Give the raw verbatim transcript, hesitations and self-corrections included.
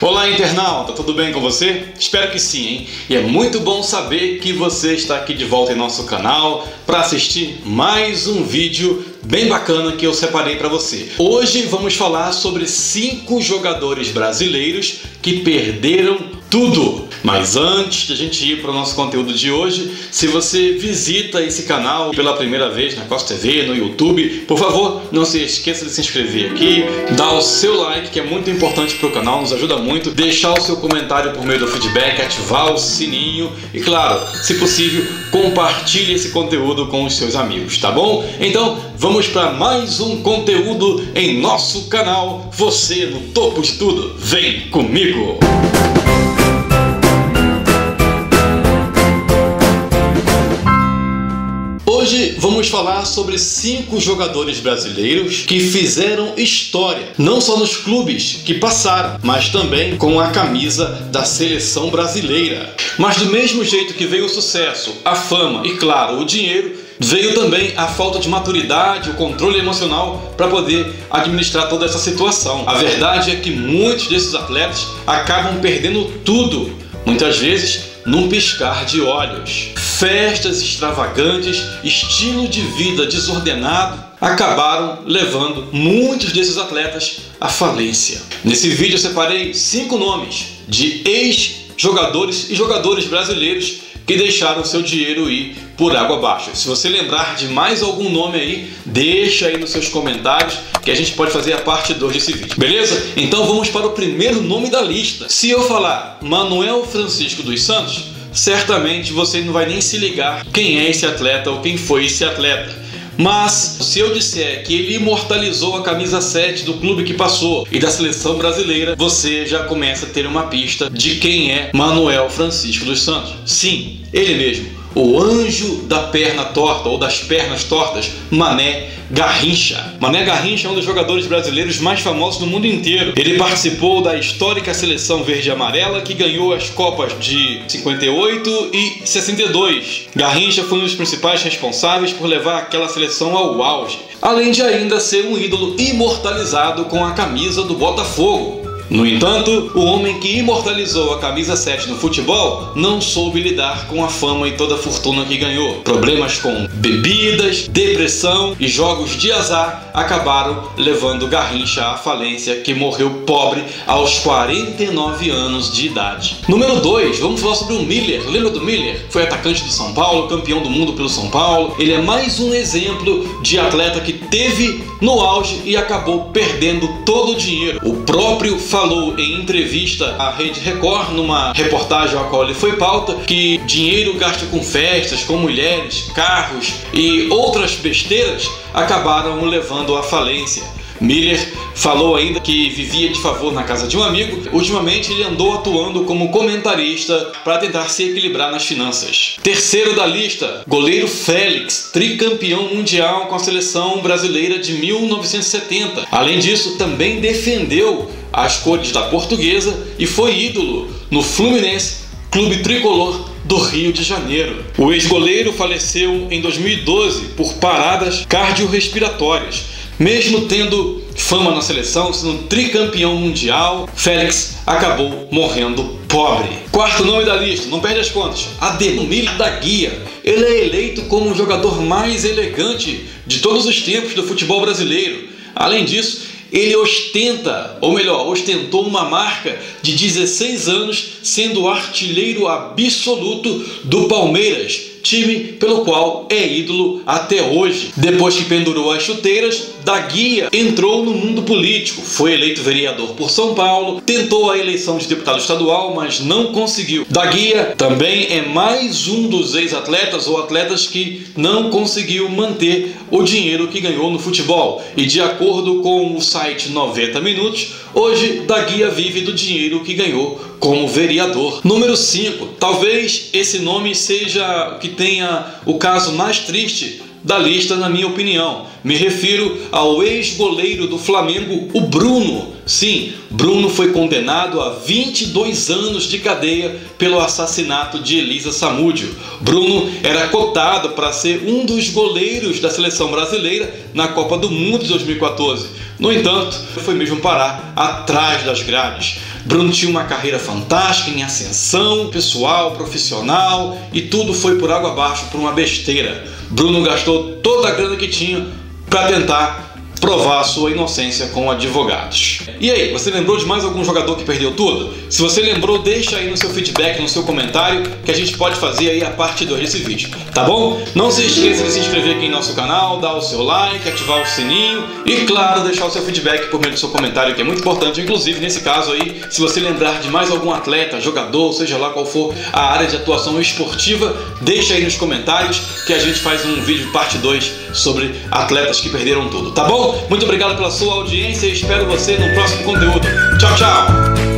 Olá, internauta, tudo bem com você? Espero que sim, hein? E é muito bom saber que você está aqui de volta em nosso canal para assistir mais um vídeo bem bacana que eu separei para você. Hoje vamos falar sobre cinco jogadores brasileiros que perderam tudo. Mas antes de a gente ir para o nosso conteúdo de hoje, se você visita esse canal pela primeira vez na Costa T V, no YouTube, por favor, não se esqueça de se inscrever aqui, dar o seu like, que é muito importante para o canal, nos ajuda muito, deixar o seu comentário por meio do feedback, ativar o sininho e, claro, se possível, compartilhe esse conteúdo com os seus amigos, tá bom? Então, vamos para mais um conteúdo em nosso canal. Você no topo de tudo, vem comigo! Hoje vamos falar sobre cinco jogadores brasileiros que fizeram história, não só nos clubes que passaram, mas também com a camisa da seleção brasileira. Mas do mesmo jeito que veio o sucesso, a fama e, claro, o dinheiro, veio também a falta de maturidade, o controle emocional para poder administrar toda essa situação. A verdade é que muitos desses atletas acabam perdendo tudo, muitas vezes num piscar de olhos. Festas extravagantes, estilo de vida desordenado acabaram levando muitos desses atletas à falência. Nesse vídeo eu separei cinco nomes de ex-jogadores e jogadores brasileiros que deixaram seu dinheiro ir por água abaixo. Se você lembrar de mais algum nome aí, deixa aí nos seus comentários que a gente pode fazer a parte dois desse vídeo, beleza? Então vamos para o primeiro nome da lista. Se eu falar Manuel Francisco dos Santos, certamente você não vai nem se ligar quem é esse atleta ou quem foi esse atleta. Mas se eu disser que ele imortalizou a camisa sete do clube que passou e da seleção brasileira, você já começa a ter uma pista de quem é Manuel Francisco dos Santos. Sim, ele mesmo, o anjo da perna torta ou das pernas tortas, Mané Garrincha. Mané Garrincha é um dos jogadores brasileiros mais famosos do mundo inteiro. Ele participou da histórica seleção verde e amarela que ganhou as Copas de cinquenta e oito e sessenta e dois. Garrincha foi um dos principais responsáveis por levar aquela seleção ao auge, além de ainda ser um ídolo imortalizado com a camisa do Botafogo. No entanto, o homem que imortalizou a camisa sete no futebol não soube lidar com a fama e toda a fortuna que ganhou. Problemas com bebidas, depressão e jogos de azar acabaram levando Garrincha à falência, que morreu pobre aos quarenta e nove anos de idade. Número dois, vamos falar sobre o Miller. Lembra do Miller? Foi atacante do São Paulo, campeão do mundo pelo São Paulo. Ele é mais um exemplo de atleta que teve no auge e acabou perdendo todo o dinheiro. O próprio falou em entrevista à Rede Record, numa reportagem a qual ele foi pauta, que dinheiro gasto com festas, com mulheres, carros e outras besteiras acabaram o levando à falência. Miller falou ainda que vivia de favor na casa de um amigo. Ultimamente ele andou atuando como comentarista para tentar se equilibrar nas finanças. Terceiro da lista, goleiro Félix, tricampeão mundial com a seleção brasileira de mil novecentos e setenta. Além disso, também defendeu as cores da Portuguesa e foi ídolo no Fluminense, clube tricolor do Rio de Janeiro. O ex-goleiro faleceu em dois mil e doze por paradas cardiorrespiratórias. Mesmo tendo fama na seleção, sendo tricampeão mundial, Félix acabou morrendo pobre. Quarto nome da lista, não perde as contas, Ademir da Guia. Ele é eleito como o jogador mais elegante de todos os tempos do futebol brasileiro. Além disso, ele ostenta, ou melhor, ostentou uma marca de dezesseis anos sendo artilheiro absoluto do Palmeiras, time pelo qual é ídolo até hoje. Depois que pendurou as chuteiras, da Guia entrou no mundo político, foi eleito vereador por São Paulo, tentou a eleição de deputado estadual, mas não conseguiu. Da Guia também é mais um dos ex-atletas ou atletas que não conseguiu manter o dinheiro que ganhou no futebol. E de acordo com o site noventa minutos, hoje da Guia vive do dinheiro que ganhou como vereador. Número cinco, talvez esse nome seja o que tenha o caso mais triste da lista, na minha opinião. Me refiro ao ex-goleiro do Flamengo, o Bruno. Sim, Bruno foi condenado a vinte e dois anos de cadeia pelo assassinato de Elisa Samúdio. Bruno era cotado para ser um dos goleiros da seleção brasileira na Copa do Mundo de dois mil e quatorze. No entanto, foi mesmo parar atrás das grades. Bruno tinha uma carreira fantástica em ascensão, pessoal, profissional, e tudo foi por água abaixo por uma besteira. Bruno gastou toda a grana que tinha para tentar provar sua inocência com advogados. E aí, você lembrou de mais algum jogador que perdeu tudo? Se você lembrou, deixa aí no seu feedback, no seu comentário, que a gente pode fazer aí a parte dois desse vídeo, tá bom? Não se esqueça de se inscrever aqui em nosso canal, dar o seu like, ativar o sininho e, claro, deixar o seu feedback por meio do seu comentário, que é muito importante. Inclusive, nesse caso aí, se você lembrar de mais algum atleta, jogador, seja lá qual for a área de atuação esportiva, deixa aí nos comentários que a gente faz um vídeo parte dois sobre atletas que perderam tudo, tá bom? Muito obrigado pela sua audiência e espero você no próximo conteúdo. Tchau, tchau!